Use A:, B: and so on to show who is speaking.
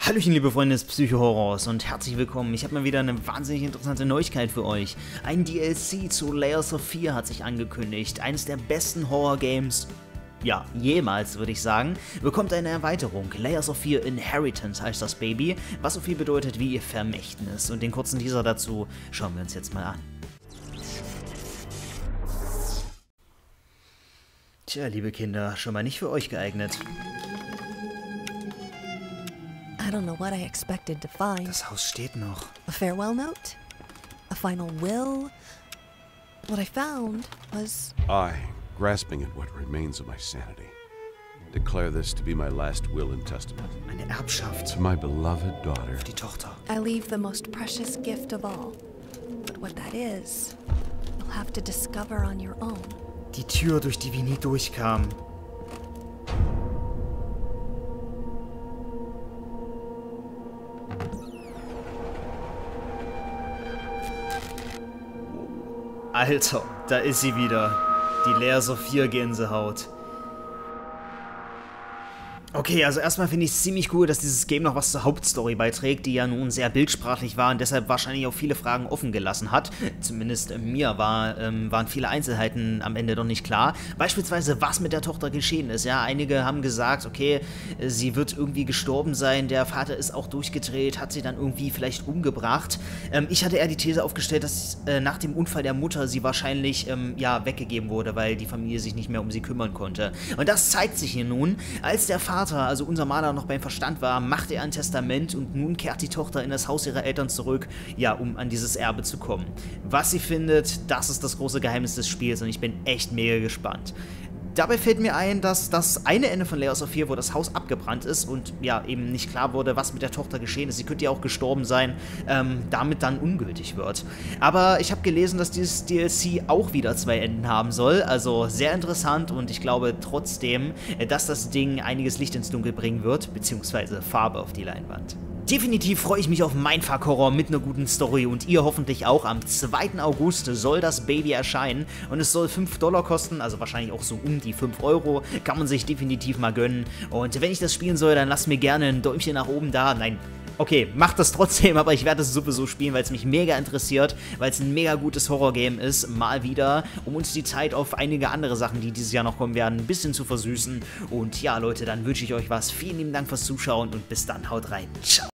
A: Hallöchen, liebe Freunde des Psycho-Horrors und herzlich willkommen. Ich habe mal wieder eine wahnsinnig interessante Neuigkeit für euch. Ein DLC zu Layers of Fear hat sich angekündigt. Eines der besten Horror-Games, ja, jemals, würde ich sagen, bekommt eine Erweiterung. Layers of Fear Inheritance heißt das Baby, was so viel bedeutet wie ihr Vermächtnis. Und den kurzen Teaser dazu schauen wir uns jetzt mal an. Tja, liebe Kinder, schon mal nicht für euch geeignet.
B: I don't know what I expected to find.
A: Das Haus steht noch.
B: A farewell note? A final will? What I found was...
C: I, grasping at what remains of my sanity, declare this to be my last will and testament.
A: Eine Erbschaft
C: To my beloved daughter.
A: für die Tochter.
B: I leave the most precious gift of all. But what that is, you'll have to discover on your own.
A: Die Tür, durch die wir nie durchkamen. Alter, da ist sie wieder. Die Layers of Fear Gänsehaut. Okay, also erstmal finde ich es ziemlich cool, dass dieses Game noch was zur Hauptstory beiträgt, die ja nun sehr bildsprachlich war und deshalb wahrscheinlich auch viele Fragen offen gelassen hat. Zumindest mir waren viele Einzelheiten am Ende doch nicht klar. Beispielsweise, was mit der Tochter geschehen ist. Ja, einige haben gesagt, okay, sie wird irgendwie gestorben sein, der Vater ist auch durchgedreht, hat sie dann irgendwie vielleicht umgebracht. Ich hatte eher die These aufgestellt, dass nach dem Unfall der Mutter sie wahrscheinlich ja, weggegeben wurde, weil die Familie sich nicht mehr um sie kümmern konnte. Und das zeigt sich hier nun, als der Vater, also unser Maler, noch beim Verstand war, macht er ein Testament und nun kehrt die Tochter in das Haus ihrer Eltern zurück, ja, um an dieses Erbe zu kommen. Was sie findet, das ist das große Geheimnis des Spiels und ich bin echt mega gespannt. Dabei fällt mir ein, dass das eine Ende von Layers of Fear, wo das Haus abgebrannt ist und ja, eben nicht klar wurde, was mit der Tochter geschehen ist, sie könnte ja auch gestorben sein, damit dann ungültig wird. Aber ich habe gelesen, dass dieses DLC auch wieder 2 Enden haben soll, also sehr interessant und ich glaube trotzdem, dass das Ding einiges Licht ins Dunkel bringen wird, beziehungsweise Farbe auf die Leinwand. Definitiv freue ich mich auf Mindfuck-Horror mit einer guten Story und ihr hoffentlich auch. Am 2. August soll das Baby erscheinen und es soll $5 kosten, also wahrscheinlich auch so um die 5 Euro. Kann man sich definitiv mal gönnen. Und wenn ich das spielen soll, dann lasst mir gerne ein Däumchen nach oben da. Nein, okay, macht das trotzdem, aber ich werde es sowieso spielen, weil es mich mega interessiert, weil es ein mega gutes Horror-Game ist, mal wieder, um uns die Zeit auf einige andere Sachen, die dieses Jahr noch kommen werden, ein bisschen zu versüßen. Und ja, Leute, dann wünsche ich euch was. Vielen lieben Dank fürs Zuschauen und bis dann, haut rein. Ciao.